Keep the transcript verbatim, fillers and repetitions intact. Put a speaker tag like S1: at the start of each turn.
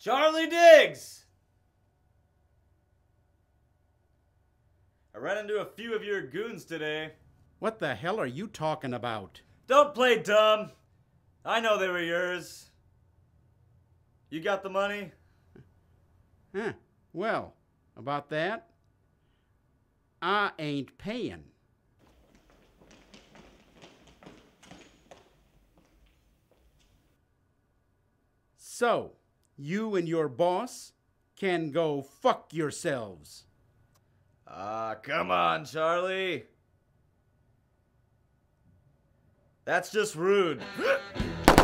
S1: Charlie Diggs! I ran into a few of your goons today.
S2: What the hell are you talking about?
S1: Don't play dumb. I know they were yours. You got the money?
S2: Huh. Well, about that, I ain't paying. So, you and your boss can go fuck yourselves.
S1: Ah, come on, Charlie. That's just rude.